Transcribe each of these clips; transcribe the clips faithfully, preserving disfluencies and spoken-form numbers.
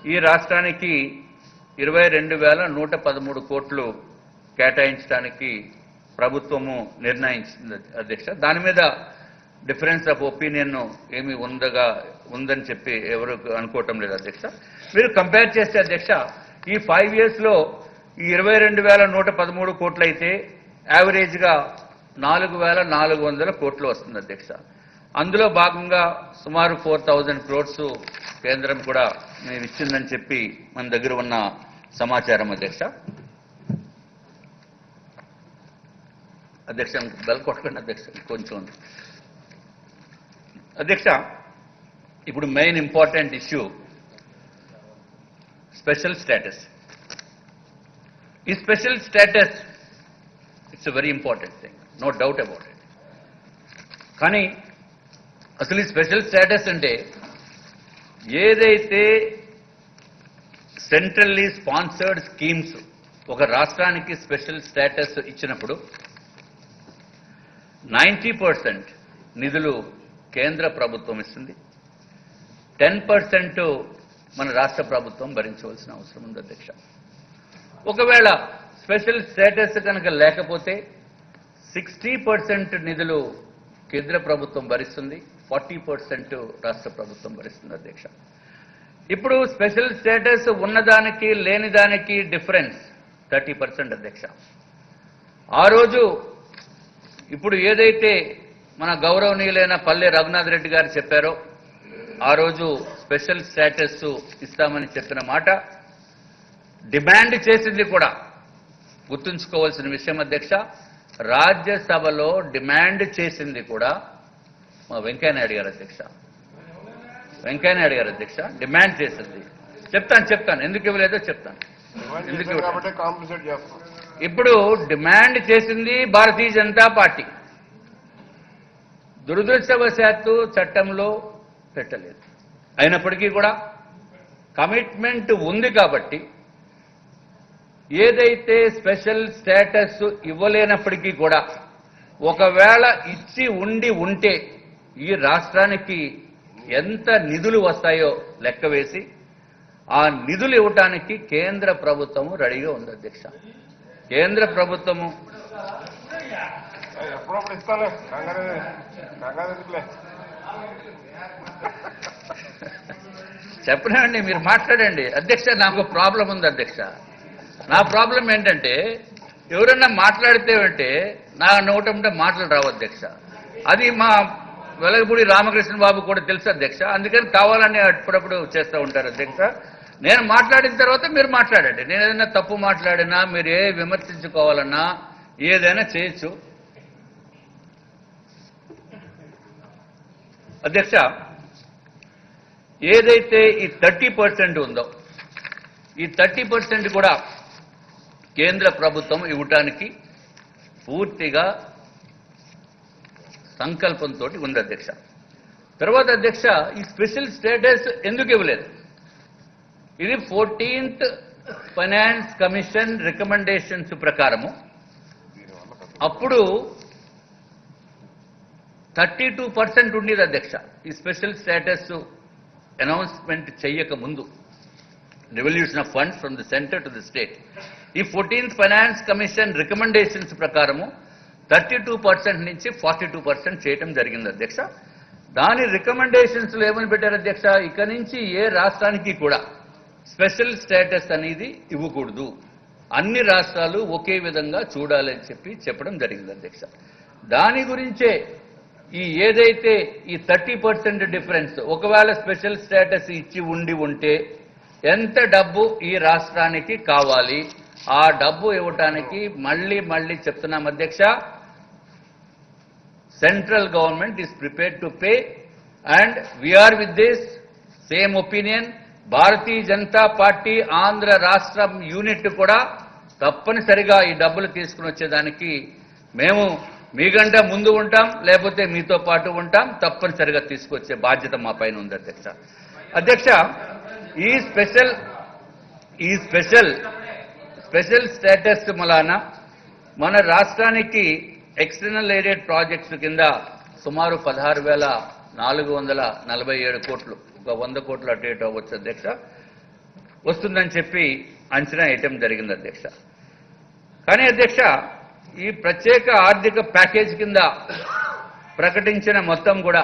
ఈ రాష్ట్రానికి ఇరవై రెండు వేల నూట పదమూడు కోట్లు కేటాయించడానికి ప్రభుత్వము నిర్ణయించింది అధ్యక్ష. దాని మీద డిఫరెన్స్ ఆఫ్ ఒపీనియన్ ఏమి ఉందగా ఉందని చెప్పి ఎవరు అనుకోవటం లేదు అధ్యక్ష. మీరు కంపేర్ చేస్తే అధ్యక్ష, ఈ ఫైవ్ ఇయర్స్లో ఈ ఇరవై రెండు వేల నూట పదమూడు కోట్లు అయితే యావరేజ్గా నాలుగు వేల నాలుగు వందల కోట్లు వస్తుంది అధ్యక్ష. అందులో భాగంగా సుమారు ఫోర్ థౌజండ్ క్రోడ్స్ కేంద్రం కూడా మేము ఇచ్చిందని చెప్పి మన దగ్గర ఉన్న సమాచారం అధ్యక్ష. అధ్యక్ష బెల్ కొట్టకండి అధ్యక్ష, కొంచెం అధ్యక్ష. ఇప్పుడు main important issue special status. ఈ special status it's a very important thing, no doubt about it. కానీ అసలు ఈ స్పెషల్ స్టేటస్ అంటే ఏదైతే సెంట్రల్లీ స్పాన్సర్డ్ స్కీమ్స్ ఒక రాష్ట్రానికి స్పెషల్ స్టేటస్ ఇచ్చినప్పుడు నైంటీ పర్సెంట్ నిధులు కేంద్ర ప్రభుత్వం ఇస్తుంది, టెన్ పర్సెంట్ మన రాష్ట్ర ప్రభుత్వం భరించవలసిన అవసరం ఉంది అధ్యక్ష. ఒకవేళ స్పెషల్ స్టేటస్ కనుక లేకపోతే సిక్స్టీ పర్సెంట్ నిధులు కేంద్ర ప్రభుత్వం భరిస్తుంది, ఫార్టీ పర్సెంట్ రాష్ట్ర ప్రభుత్వం భరిస్తుంది అధ్యక్ష. ఇప్పుడు స్పెషల్ స్టేటస్ ఉన్నదానికి లేని దానికి డిఫరెన్స్ థర్టీ పర్సెంట్ అధ్యక్ష. ఆ రోజు ఇప్పుడు ఏదైతే మన గౌరవనీయులైన పల్లె రఘునాథ్ రెడ్డి గారు చెప్పారో, ఆ రోజు స్పెషల్ స్టేటస్ ఇస్తామని చెప్పిన మాట డిమాండ్ చేసింది కూడా గుర్తుంచుకోవాల్సిన విషయం అధ్యక్ష. రాజ్యసభలో డిమాండ్ చేసింది కూడా మా వెంకయ్యనాయుడు గారు అధ్యక్ష. వెంకయ్యనాయుడు గారు అధ్యక్ష డిమాండ్ చేసింది. చెప్తాను చెప్తాను ఎందుకు ఇవ్వలేదో చెప్తాను. ఎందుకు ఇప్పుడు డిమాండ్ చేసింది భారతీయ జనతా పార్టీ, దురదృష్టవశాత్తు చట్టంలో పెట్టలేదు. అయినప్పటికీ కూడా కమిట్మెంట్ ఉంది కాబట్టి ఏదైతే స్పెషల్ స్టేటస్ ఇవ్వలేనప్పటికీ కూడా ఒకవేళ ఇచ్చి ఉండి ఉంటే ఈ రాష్ట్రానికి ఎంత నిధులు వస్తాయో లెక్క వేసి ఆ నిధులు ఇవ్వటానికి కేంద్ర ప్రభుత్వము రెడీగా ఉంది అధ్యక్ష. కేంద్ర ప్రభుత్వము చెప్పనండి, మీరు మాట్లాడండి అధ్యక్ష. నాకు ప్రాబ్లం ఉంది అధ్యక్ష. నా ప్రాబ్లం ఏంటంటే ఎవరన్నా మాట్లాడితే అంటే నా నోటంటే మాటలు రావు అధ్యక్ష. అది మా వెలగపూడి రామకృష్ణ బాబు కూడా తెలుసు అధ్యక్ష. అందుకని కావాలని అప్పుడప్పుడు చేస్తూ ఉంటారు అధ్యక్ష. నేను మాట్లాడిన తర్వాత మీరు మాట్లాడండి. నేను ఏదైనా తప్పు మాట్లాడినా మీరు ఏ విమర్శించుకోవాలన్నా ఏదైనా చేయొచ్చు అధ్యక్ష. ఏదైతే ఈ థర్టీ పర్సెంట్ ఉందో ఈ థర్టీ పర్సెంట్ కూడా కేంద్ర ప్రభుత్వం ఇవ్వటానికి పూర్తిగా సంకల్పంతో ఉంది అధ్యక్ష. తర్వాత అధ్యక్ష ఈ స్పెషల్ స్టేటస్ ఎందుకు ఇవ్వలేదు? ఇది ఫోర్టీన్త్ ఫైనాన్స్ కమిషన్ రికమెండేషన్స్ ప్రకారము అప్పుడు థర్టీ టూ పర్సెంట్ ఉండేది అధ్యక్ష. ఈ స్పెషల్ స్టేటస్ అనౌన్స్మెంట్ చెయ్యక ముందు revolution of funds from the centre to the state ఈ ఫోర్టీన్త్ ఫైనాన్స్ కమిషన్ రికమెండేషన్స్ ప్రకారము థర్టీ టూ పర్సెంట్ నుంచి ఫార్టీ టూ పర్సెంట్ చేయటం జరిగింది అధ్యక్ష. దాని రికమెండేషన్స్లో ఏమని పెట్టారు అధ్యక్ష? ఇక నుంచి ఏ రాష్ట్రానికి కూడా స్పెషల్ స్టేటస్ అనేది ఇవ్వకూడదు, అన్ని రాష్ట్రాలు ఒకే విధంగా చూడాలని చెప్పి చెప్పడం జరిగింది అధ్యక్ష. దాని గురించే ఈ ఏదైతే ఈ థర్టీ పర్సెంట్ డిఫరెన్స్ ఒకవేళ స్పెషల్ స్టేటస్ ఇచ్చి ఉండి ఉంటే ఎంత డబ్బు ఈ రాష్ట్రానికి కావాలి, ఆ డబ్బు ఇవ్వటానికి మళ్ళీ మళ్ళీ చెప్తున్నాం అధ్యక్ష, central government is prepared to pay and we are with this same opinion. Bharatiya Janata Party Andhra రాష్ట్రం యూనిట్ కూడా తప్పనిసరిగా ఈ డబ్బులు తీసుకుని వచ్చేదానికి మేము మీకంటే ముందు ఉంటాం, లేకపోతే మీతో పాటు ఉంటాం, తప్పనిసరిగా తీసుకొచ్చే బాధ్యత మా పైన ఉంది అధ్యక్ష. అధ్యక్ష ఈ స్పెషల్ ఈ స్పెషల్ స్పెషల్ స్టేటస్ మూలాన మన రాష్ట్రానికి ఎక్స్టర్నల్ ఎయిడెడ్ ప్రాజెక్ట్స్ కింద సుమారు పదహారు వేల నాలుగు వందల నలభై ఏడు కోట్లు, ఒక వంద కోట్లు అటు ఇటు అవ్వచ్చు అధ్యక్ష. వస్తుందని చెప్పి అంచనా వేయటం జరిగింది అధ్యక్ష. కానీ అధ్యక్ష, ఈ ప్రత్యేక ఆర్థిక ప్యాకేజ్ కింద ప్రకటించిన మొత్తం కూడా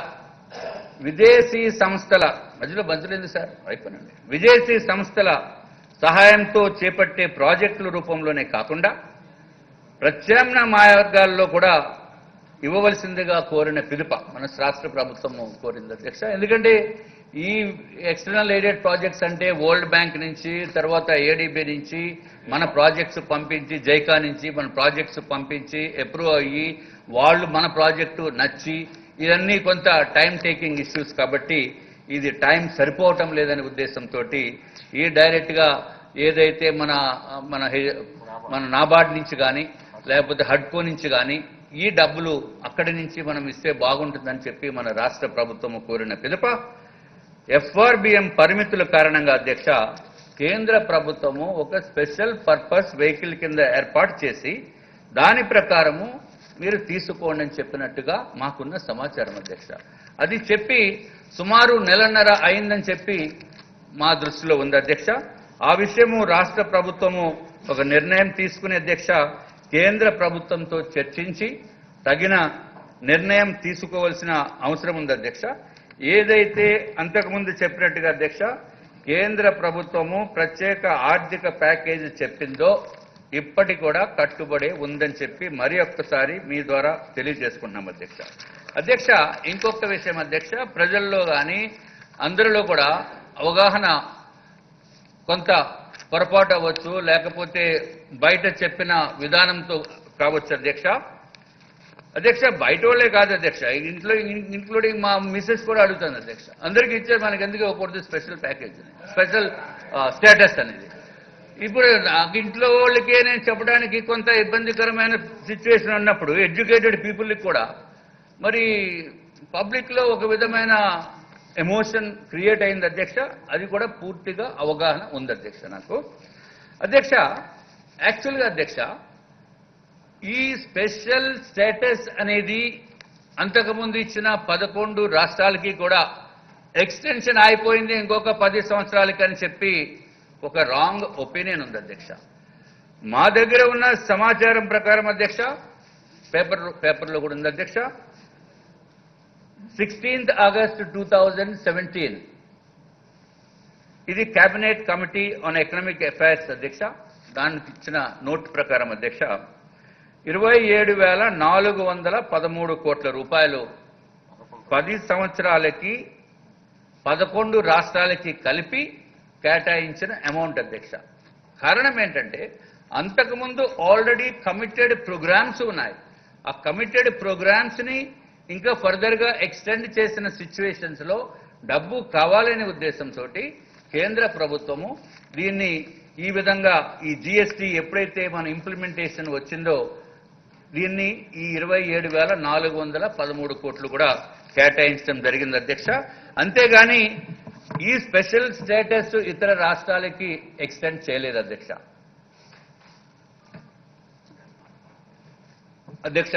విదేశీ సంస్థల మధ్యలో బంతులేదు సార్ అయిపోయినండి విదేశీ సంస్థల సహాయంతో చేపట్టే ప్రాజెక్టుల రూపంలోనే కాకుండా ప్రత్యామ్నాయ మార్గాల్లో కూడా ఇవ్వవలసిందిగా కోరిన పిలుప మన రాష్ట్ర ప్రభుత్వం కోరింది అధ్యక్ష. ఎందుకంటే ఈ ఎక్స్టర్నల్ ఎయిడెడ్ ప్రాజెక్ట్స్ అంటే వరల్డ్ బ్యాంక్ నుంచి, తర్వాత ఏడీబీ నుంచి మన ప్రాజెక్ట్స్ పంపించి, జైకా నుంచి మన ప్రాజెక్ట్స్ పంపించి అప్రూవ్ అయ్యి వాళ్ళు మన ప్రాజెక్టు నచ్చి ఇవన్నీ కొంత టైం టేకింగ్ ఇష్యూస్ కాబట్టి ఇది టైం సరిపోవటం లేదనే ఉద్దేశంతో ఈ డైరెక్ట్గా ఏదైతే మన మన మన నాబార్డ్ నుంచి కానీ లేకపోతే హడ్కో నుంచి కానీ ఈ డబ్బులు అక్కడి నుంచి మనం ఇస్తే బాగుంటుందని చెప్పి మన రాష్ట్ర ప్రభుత్వం కోరిన పిలుప ఎఫ్ఆర్బిఎం పరిమితుల కారణంగా అధ్యక్ష కేంద్ర ప్రభుత్వము ఒక స్పెషల్ పర్పస్ వెహికల్ కింద ఏర్పాటు చేసి దాని ప్రకారము మీరు తీసుకోండి అని చెప్పినట్టుగా మాకున్న సమాచారం అధ్యక్ష. అది చెప్పి సుమారు నెలన్నర అయిందని చెప్పి మా దృష్టిలో ఉంది అధ్యక్ష. ఆ విషయము రాష్ట్ర ప్రభుత్వము ఒక నిర్ణయం తీసుకునే అధ్యక్ష కేంద్ర ప్రభుత్వంతో చర్చించి తగిన నిర్ణయం తీసుకోవాల్సిన అవసరం ఉంది అధ్యక్ష. ఏదైతే అంతకుముందు చెప్పినట్టుగా అధ్యక్ష కేంద్ర ప్రభుత్వము ప్రత్యేక ఆర్థిక ప్యాకేజీ చెప్పిందో ఇప్పటి కూడా కట్టుబడి ఉందని చెప్పి మరి ఒక్కసారి మీ ద్వారా తెలియజేసుకుంటున్నాం అధ్యక్ష. అధ్యక్ష ఇంకొక విషయం అధ్యక్ష, ప్రజల్లో కానీ అందరిలో కూడా అవగాహన కొంత పొరపాటు అవ్వచ్చు, లేకపోతే బయట చెప్పిన విధానంతో కావచ్చు అధ్యక్ష. అధ్యక్ష బయట వాళ్ళే కాదు అధ్యక్ష, ఇంట్లో ఇంక్లూడింగ్ మా మిసెస్ కూడా అడుగుతుంది అధ్యక్ష, అందరికీ ఇచ్చారు మనకి ఎందుకు ఇవ్వకూడదు స్పెషల్ ప్యాకేజ్ అని, స్పెషల్ స్టేటస్ అనేది. ఇప్పుడు నాకు ఇంట్లో వాళ్ళకే నేను చెప్పడానికి కొంత ఇబ్బందికరమైన సిచ్యువేషన్ ఉన్నప్పుడు ఎడ్యుకేటెడ్ పీపుల్కి కూడా మరి పబ్లిక్లో ఒక విధమైన ఎమోషన్ క్రియేట్ అయింది అధ్యక్ష. అది కూడా పూర్తిగా అవగాహన ఉంది అధ్యక్ష నాకు. అధ్యక్ష యాక్చువల్గా అధ్యక్ష ఈ స్పెషల్ స్టేటస్ అనేది అంతకుముందు ఇచ్చిన పదకొండు రాష్ట్రాలకి కూడా ఎక్స్టెన్షన్ అయిపోయింది ఇంకొక పది సంవత్సరాలకి అని చెప్పి ఒక రాంగ్ ఒపీనియన్ ఉంది అధ్యక్ష. మా దగ్గర ఉన్న సమాచారం ప్రకారం అధ్యక్ష పేపర్ పేపర్లో కూడా ఉంది అధ్యక్ష, sixteenth August two thousand seventeen ఇది cabinet committee on economic affairs అధ్యక్ష, దానికి ఇచ్చిన నోట్ ప్రకారం అధ్యక్ష ఇరవై ఏడు వేల నాలుగు వందల పదమూడు కోట్ల రూపాయలు పది సంవత్సరాలకి పదకొండు రాష్ట్రాలకి కలిపి కేటాయించిన అమౌంట్ అధ్యక్ష. కారణం ఏంటంటే అంతకుముందు ఆల్రెడీ కమిటెడ్ ప్రోగ్రామ్స్ ఉన్నాయి, ఆ కమిటెడ్ ప్రోగ్రామ్స్ని ఇంకా ఫర్దర్గా ఎక్స్టెండ్ చేసిన సిచ్యువేషన్స్లో డబ్బు కావాలనే ఉద్దేశంతో కేంద్ర ప్రభుత్వము దీన్ని ఈ విధంగా ఈ జిఎస్టీ ఎప్పుడైతే మన ఇంప్లిమెంటేషన్ వచ్చిందో దీన్ని ఈ ఇరవై ఏడు వేల నాలుగు వందల పదమూడు కోట్లు కూడా కేటాయించడం జరిగింది అధ్యక్ష. అంతేగాని ఈ స్పెషల్ స్టేటస్ ఇతర రాష్ట్రాలకి ఎక్స్టెండ్ చేయలేదు అధ్యక్ష. అధ్యక్ష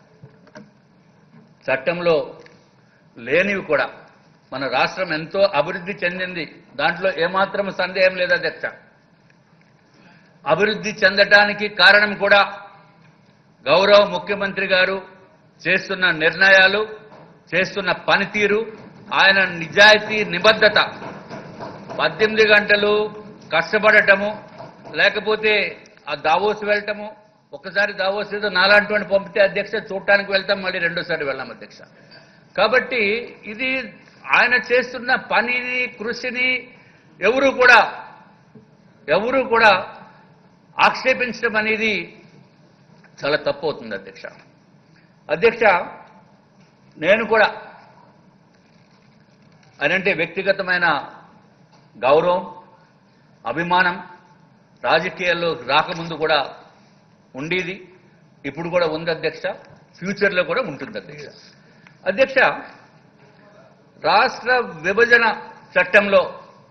చట్టంలో లేనివి కూడా మన రాష్ట్రం ఎంతో అభివృద్ధి చెందింది, దాంట్లో ఏమాత్రం సందేహం లేదు అధ్యక్ష. అభివృద్ధి చెందటానికి కారణం కూడా గౌరవ ముఖ్యమంత్రి గారు చేస్తున్న నిర్ణయాలు, చేస్తున్న పనితీరు, ఆయన నిజాయితీ నిబద్ధత. పద్దెనిమిది గంటలు కష్టపడటము, లేకపోతే ఆ దావోస్ వెళ్ళటము, ఒకసారి దావోస్ ఏదో నాలాంటి వాడిని పంపితే అధ్యక్ష చూడటానికి వెళ్తాం, మళ్ళీ రెండోసారి వెళ్ళాం అధ్యక్ష. కాబట్టి ఇది ఆయన చేస్తున్న పనిని, కృషిని ఎవరు కూడా ఎవరు కూడా ఆక్షేపించడం అనేది చాలా తప్పు అవుతుంది అధ్యక్ష. అధ్యక్ష నేను కూడా అనంటే వ్యక్తిగతమైన గౌరవం, అభిమానం రాజకీయాల్లో రాకముందు కూడా ఉండేది, ఇప్పుడు కూడా ఉంది అధ్యక్ష, ఫ్యూచర్లో కూడా ఉంటుంది అధ్యక్ష. అధ్యక్ష రాష్ట్ర విభజన చట్టంలో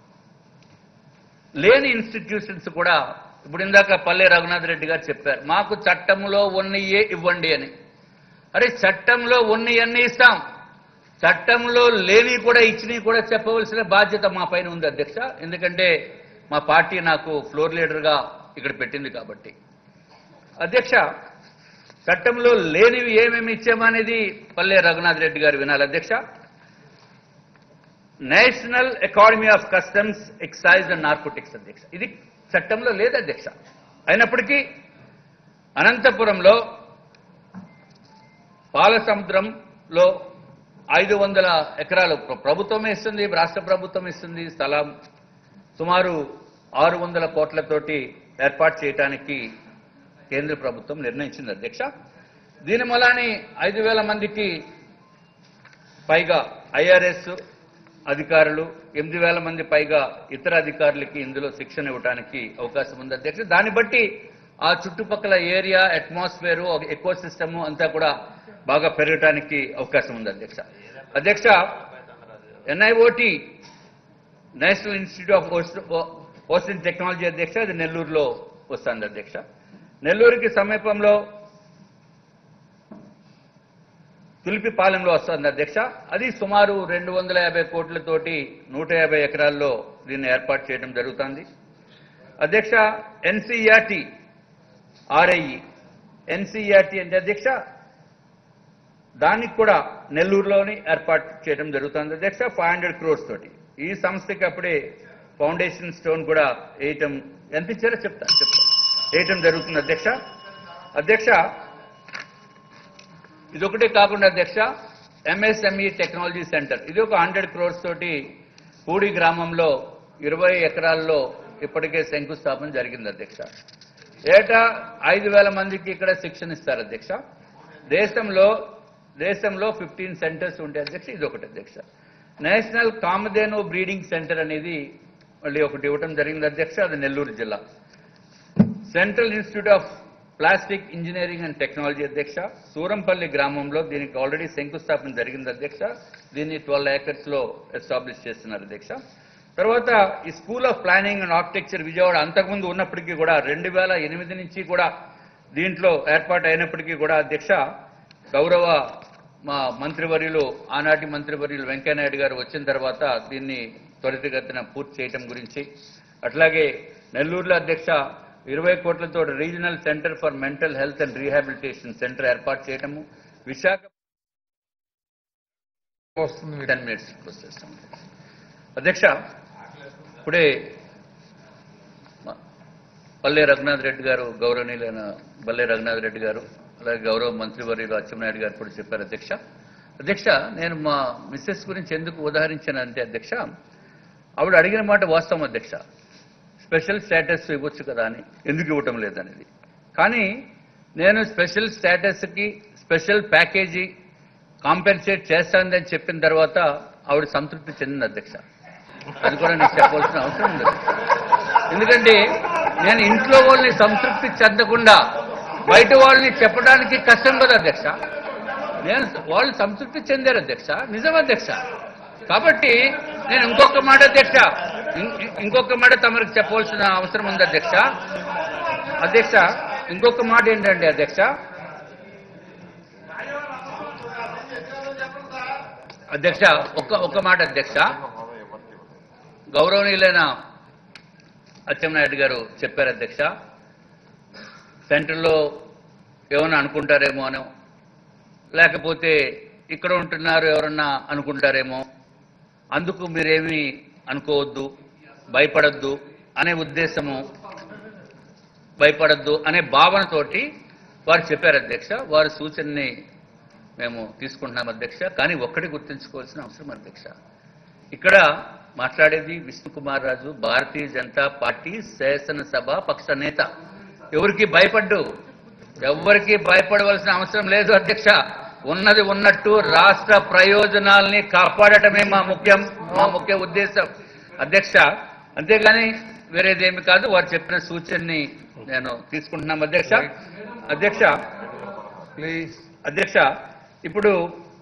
లేని ఇన్స్టిట్యూషన్స్ కూడా ఇప్పుడు ఇందాక పల్లె రఘునాథ్ రెడ్డి గారు చెప్పారు, మాకు చట్టంలో ఉన్నయే ఇవ్వండి అని. అరే చట్టంలో ఉన్నయన్నీ ఇస్తాం, చట్టంలో లేని కూడా ఇచ్చినవి కూడా చెప్పవలసిన బాధ్యత మా పైన ఉంది అధ్యక్ష. ఎందుకంటే మా పార్టీ నాకు ఫ్లోర్ లీడర్గా ఇక్కడ పెట్టింది కాబట్టి. అధ్యక్ష, చట్టంలో లేనివి ఏమేమి ఇచ్చామనేది పల్లె రఘునాథ్ రెడ్డి గారు వినాలి. అధ్యక్ష, national academy of customs, excise and narcotics. అధ్యక్ష, ఇది చట్టంలో లేదు అధ్యక్ష. అయినప్పటికీ అనంతపురంలో పాలసముద్రంలో ఐదు వందల ఎకరాలు ప్రభుత్వమే ఇస్తుంది, రాష్ట్ర ప్రభుత్వం ఇస్తుంది స్థలం సుమారు ఆరు వందల కోట్లతోటి ఏర్పాటు చేయడానికి కేంద్ర ప్రభుత్వం నిర్ణయించింది. అధ్యక్ష, దీని మూలాని ఐదు వేల మందికి పైగా ఐఆర్ఎస్ అధికారులు, ఎనిమిది వేల మంది పైగా ఇతర అధికారులకి ఇందులో శిక్షణ ఇవ్వడానికి అవకాశం ఉంది. అధ్యక్ష, దాన్ని బట్టి ఆ చుట్టుపక్కల ఏరియా, అట్మాస్ఫియర్, ఎకో సిస్టమ్ అంతా కూడా బాగా పెరగడానికి అవకాశం ఉంది. అధ్యక్ష అధ్యక్ష NIOT national institute of ocean technology అధ్యక్ష, అది నెల్లూరులో వస్తుంది. అధ్యక్ష, నెల్లూరుకి సమీపంలో తులిపిపాలెంలో వస్తుంది. అధ్యక్ష, అది సుమారు రెండు వందల యాభై కోట్లతోటి నూట యాభై ఎకరాల్లో దీన్ని ఏర్పాటు చేయడం జరుగుతుంది. అధ్యక్ష, ఎన్సీఆర్టీ ఆర్ఐఈ ఎన్సీఆర్టీ అంటే అధ్యక్ష దానికి కూడా నెల్లూరులోని ఏర్పాటు చేయడం జరుగుతుంది. అధ్యక్ష, ఫైవ్ హండ్రెడ్ క్రోర్స్ తోటి ఈ సంస్థకి అప్పుడే ఫౌండేషన్ స్టోన్ కూడా వేయటం, ఎంత ఇచ్చారో చెప్తాను చెప్తాను వేయటం జరుగుతుంది. అధ్యక్ష అధ్యక్ష ఇదొకటే కాకుండా అధ్యక్ష, ఎంఎస్ఎంఈ టెక్నాలజీ సెంటర్, ఇది ఒక హండ్రెడ్ క్రోర్స్ తోటి పూడి గ్రామంలో ఇరవై ఎకరాల్లో ఇప్పటికే శంకుస్థాపన జరిగింది. అధ్యక్ష, ఏటా ఐదు వేల మందికి ఇక్కడ శిక్షణ ఇస్తారు. అధ్యక్ష, దేశంలో దేశంలో ఫిఫ్టీన్ సెంటర్స్ ఉంటాయి. అధ్యక్ష, ఇది ఒకటి. అధ్యక్ష, నేషనల్ కామధేను బ్రీడింగ్ సెంటర్ అనేది మళ్ళీ ఒకటి ఇవ్వడం జరిగింది. అధ్యక్ష, అది నెల్లూరు జిల్లా. Central institute of plastic engineering and technology అధ్యక్ష, సూరంపల్లి గ్రామంలో దీనికి ఆల్రెడీ శంకుస్థాపన జరిగింది. అధ్యక్ష, దీన్ని ట్వెల్వ్ ఏకర్స్ లో ఎస్టాబ్లిష్ చేస్తున్నారు. అధ్యక్ష, తర్వాత ఈ school of planning and architecture Vijayawada అంతకుముందు ఉన్నప్పటికీ కూడా రెండు వేల ఎనిమిది నుంచి కూడా దీంట్లో ఏర్పాటు అయినప్పటికీ కూడా అధ్యక్ష, గౌరవ మా మంత్రివర్యులు ఆనాటి మంత్రివర్యులు వెంకయ్యనాయుడు గారు వచ్చిన తర్వాత దీన్ని త్వరితగతిన పూర్తి చేయటం గురించి, అట్లాగే నెల్లూరులో అధ్యక్ష ఇరవై కోట్లతో regional centre for mental health and rehabilitation centre ఏర్పాటు చేయటము, విశాఖ టెన్ మినిట్స్ ప్రాసెస్. అధ్యక్ష, ఇప్పుడే పల్లె రఘునాథ్ రెడ్డి గారు, గౌరవనీయులైన పల్లె రఘునాథ్ రెడ్డి గారు, అలాగే గౌరవ మంత్రివర్యులు అచ్చెన్నాయుడు గారు కూడా చెప్పారు. అధ్యక్ష అధ్యక్ష నేను మా మిస్సెస్ గురించి ఎందుకు ఉదాహరించానంటే అధ్యక్ష, ఆవిడ అడిగిన మాట వాస్తవం. అధ్యక్ష, స్పెషల్ స్టేటస్ ఇవ్వచ్చు కదా అని, ఎందుకు ఇవ్వటం లేదనేది. కానీ నేను స్పెషల్ స్టేటస్కి స్పెషల్ ప్యాకేజీ కాంపెన్సేట్ చేస్తానని చెప్పిన తర్వాత ఆవిడ సంతృప్తి చెందింది. అధ్యక్ష, అది కూడా నేను చెప్పవలసిన అవసరం ఉంది. ఎందుకంటే నేను ఇంట్లో వాళ్ళని సంతృప్తి చెందకుండా బయట వాళ్ళని చెప్పడానికి కష్టం కదా అధ్యక్ష. నేను వాళ్ళు సంతృప్తి చెందారు అధ్యక్ష, నిజం అధ్యక్ష. కాబట్టి నేను ఇంకొక మాట అధ్యక్ష ఇంకొక మాట తమరికి చెప్పవలసిన అవసరం ఉంది అధ్యక్ష. అధ్యక్ష ఇంకొక మాట ఏంటంటే అధ్యక్ష అధ్యక్ష ఒక్క ఒక్క మాట అధ్యక్ష, గౌరవనీయులైన అచ్చెన్నాయుడు గారు చెప్పారు అధ్యక్ష, సెంటర్లో ఏమన్నా అనుకుంటారేమో అనో, లేకపోతే ఇక్కడ ఉంటున్నారు ఎవరన్నా అనుకుంటారేమో, అందుకు మీరేమీ అనుకోవద్దు, భయపడద్దు అనే ఉద్దేశము, భయపడద్దు అనే భావనతోటి వారు చెప్పారు అధ్యక్ష. వారి సూచనని మేము తీసుకుంటున్నాం అధ్యక్ష. కానీ ఒక్కటి గుర్తుంచుకోవాల్సిన అవసరం అధ్యక్ష, ఇక్కడ మాట్లాడేది విష్ణు కుమార్ రాజు, భారతీయ జనతా పార్టీ శాసనసభ పక్ష నేత. ఎవరికి భయపడ్డు, ఎవరికి భయపడవలసిన అవసరం లేదు అధ్యక్ష. ఉన్నది ఉన్నట్టు రాష్ట్ర ప్రయోజనాల్ని కాపాడటమే మా ముఖ్యం మా ముఖ్య ఉద్దేశం అధ్యక్ష. అంతేగాని వేరేదేమి కాదు. వారు చెప్పిన సూచనని నేను తీసుకుంటున్నాం అధ్యక్ష. అధ్యక్ష ప్లీజ్ అధ్యక్ష ఇప్పుడు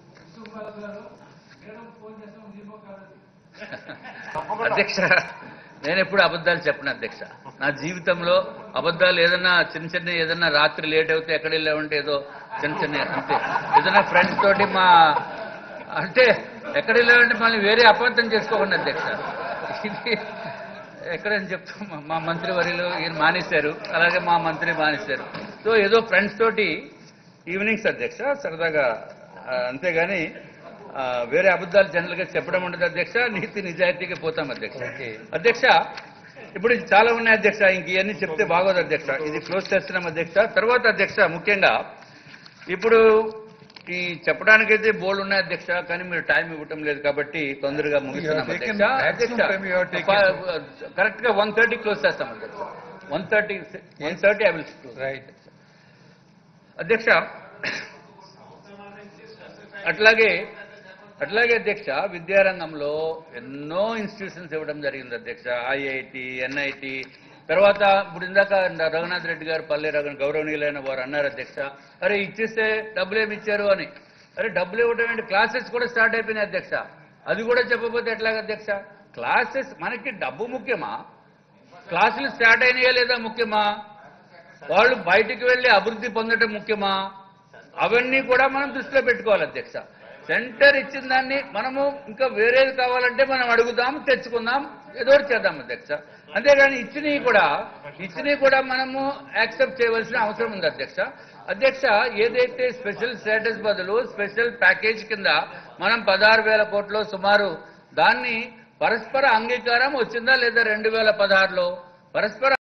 అధ్యక్ష నేను ఎప్పుడు అబద్ధాలు చెప్పను అధ్యక్ష. నా జీవితంలో అబద్ధాలు ఏదన్నా చిన్న చిన్న ఏదన్నా రాత్రి లేట్ అవుతే ఎక్కడ వెళ్ళామంటే ఏదో చిన్న చిన్న అంతే, ఏదన్నా ఫ్రెండ్స్ తోటి మా అంటే ఎక్కడ వెళ్ళామంటే మళ్ళీ వేరే అపార్థం చేసుకోకండి అధ్యక్ష. ఇది ఎక్కడని చెప్తాం, మా మంత్రి వర్యులు ఈయన మానేశారు, అలాగే మా మంత్రి మానేశారు. సో ఏదో ఫ్రెండ్స్ తోటి ఈవినింగ్స్ అధ్యక్ష సరదాగా, అంతేగాని వేరే అబద్ధాలు జనరల్గా చెప్పడం ఉండదు అధ్యక్ష, నీతి నిజాయితీగా పోతాం అధ్యక్ష. అధ్యక్ష ఇప్పుడు ఇది చాలా ఉన్నాయి అధ్యక్ష, ఇంక ఇవన్నీ చెప్తే బాగోదు అధ్యక్ష, ఇది క్లోజ్ చేస్తున్నాం అధ్యక్ష. తర్వాత అధ్యక్ష ముఖ్యంగా ఇప్పుడు ఈ చెప్పడానికైతే బోర్డు ఉన్నాయి అధ్యక్ష, కానీ మీరు టైం ఇవ్వటం లేదు కాబట్టి తొందరగా ముగిస్తున్నాం అధ్యక్ష. అధ్యక్ష కరెక్ట్ గా వన్ థర్టీ క్లోజ్ చేస్తాం అధ్యక్ష, one thirty one thirty I will write అధ్యక్ష. అట్లాగే అట్లాగే అధ్యక్ష విద్యారంగంలో ఎన్నో ఇన్స్టిట్యూషన్స్ ఇవ్వడం జరిగింది అధ్యక్ష, ఐఐటి, ఎన్ఐటి. తర్వాత ఇప్పుడు ఇందాక రఘునాథ్ రెడ్డి గారు, పల్లె రఘు గౌరవనీయులైన వారు అన్నారు అధ్యక్ష, అరే ఇచ్చేస్తే డబ్బులు ఏమి ఇచ్చారు అని. అరే డబ్బులు ఇవ్వడం ఏంటి, క్లాసెస్ కూడా స్టార్ట్ అయిపోయినాయి అధ్యక్ష, అది కూడా చెప్పకపోతే ఎట్లాగ అధ్యక్ష? క్లాసెస్ మనకి డబ్బు ముఖ్యమా, క్లాసులు స్టార్ట్ అయినాయా లేదా ముఖ్యమా, వాళ్ళు బయటికి వెళ్ళి అభివృద్ధి పొందడం ముఖ్యమా, అవన్నీ కూడా మనం దృష్టిలో పెట్టుకోవాలి అధ్యక్ష. సెంటర్ ఇచ్చిన దాన్ని మనము ఇంకా వేరేది కావాలంటే మనం అడుగుదాం, తెచ్చుకుందాం, ఏదో చేద్దాం అధ్యక్ష. అంతేగాని ఇచ్చినవి కూడా ఇచ్చినవి కూడా మనము యాక్సెప్ట్ చేయవలసిన అవసరం ఉంది అధ్యక్ష. అధ్యక్ష ఏదైతే స్పెషల్ స్టేటస్ బదులు స్పెషల్ ప్యాకేజ్ కింద మనం పదహారు వేల కోట్లు సుమారు, దాన్ని పరస్పర అంగీకారం వచ్చిందా లేదా రెండు వేల పదహారులో పరస్పర